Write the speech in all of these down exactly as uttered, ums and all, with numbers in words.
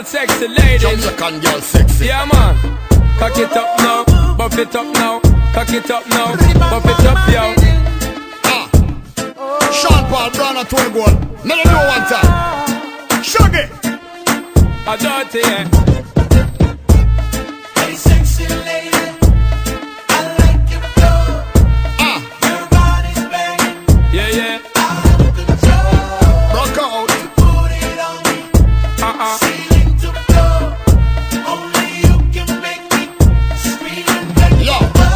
All sexy ladies. Jamaican girl sexy. Yeah, man. Cock it up now, buff it up now. Cock it up now, buff it up, yo. Ah. Sean Paul, Brown and Tony Gold. Let me know one time. Shaggy. I dirty, yeah. Hey, sexy lady. I like your flow. Ah. Your body's banging. Yeah, yeah. Out of control. Rock out. Put it on me. Uh-uh. Ceiling to floor. Only you can make me scream and beg. Yo.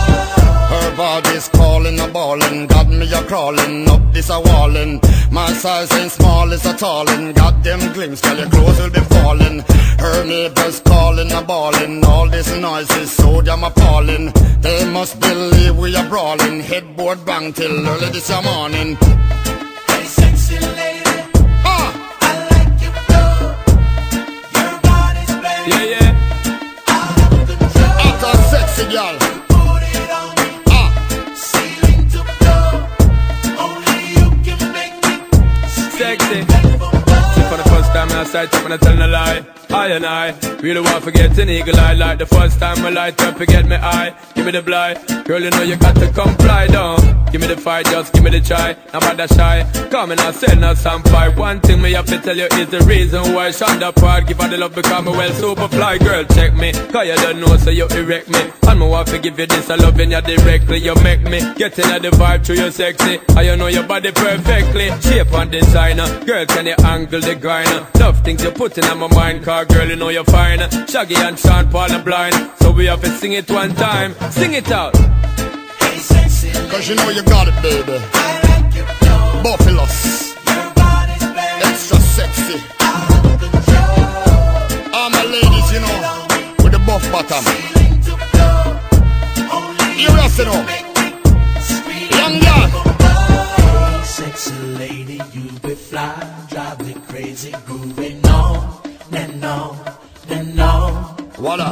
Her body's calling, a ballin', got me a crawling up this a wallin'. My size ain't small, it's a tallin'. Got them glimpse, girl, your clothes will be falling. Her neighbors calling, a ballin'. All this noise is so damn appalling. They must believe we are brawling. Headboard bang till early this morning. Hey, sexy lady. Ah, I like your flow. Your body's banging. Yeah, yeah. Out of control. out a sexy girl. Put it on me. Ah, Ceiling to floor. Only you can make me Sexy. beg for more. See, for the first time I sight up and I tell no lie. I and I really want to forget an eagle eye. Like the first time I light up, forget me eye. Give me the blind. Girl, you know you got to comply down. Give me the fight, just give me the try. Now bother shy. Come and I say no sample. One thing me have to tell you is the reason why Shonda Park give her the love because me well super fly. Girl, check me, cause you don't know so you erect me. And me want to give you this, I love you directly. You make me get in the vibe through your sexy. And you know your body perfectly. Shape and designer. Girl, can you angle the grinder? Love things you put in my mind, car girl, you know you're fine. Shaggy and Sean Paul are blind. So we have to sing it one time. Sing it out. Hey, sexy lady. cause you know you got it, baby. I like your flow. Buffaloes, Your body's banging. extra sexy. Out of control. All my ladies, you know, with the buff bottom. Ceiling to floor. Only You rest it up. make me scream Young girl. for more. Hey, sexy lady, you be fly, drive me crazy, grooving on and on and on. Voila.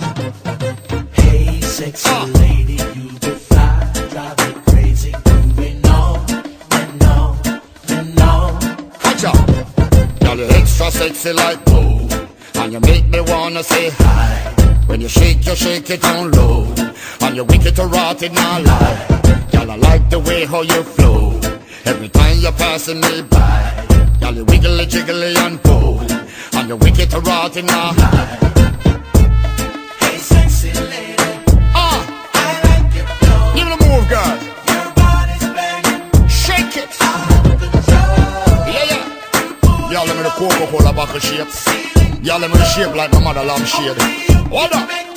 Hey, sexy Ah. lady, you be fly, drive me crazy, grooving on and on and on. Watch out. Girl, you're extra sexy like whoa. And you make me wanna say hi. When you shake, you shake it down low. And you wicked to rot it, not lie. Girl, I like the way how you flow. Every time you're passing me by. Girl, you wiggly, jiggly and pull. And you wicked to rot it, not lie. Hey, sexy lady, Ah, I like your flow. give it a move, girl. Your body's banging. Shake it. Out of control. Yeah, yeah. Y'all let me the Coca-Cola bottle shape. Y'all let me the shape like my mother lamb shade. Hold up.